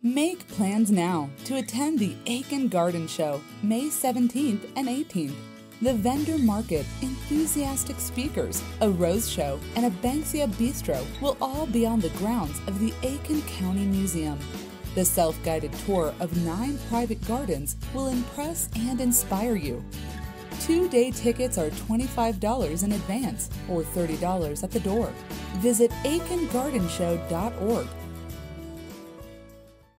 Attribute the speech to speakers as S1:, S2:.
S1: Make plans now to attend the Aiken Garden Show, May 17th and 18th. The vendor market, enthusiastic speakers, a rose show, and a Banksia bistro will all be on the grounds of the Aiken County Museum. The self-guided tour of 9 private gardens will impress and inspire you. 2-day tickets are $25 in advance or $30 at the door. Visit aikengardenshow.org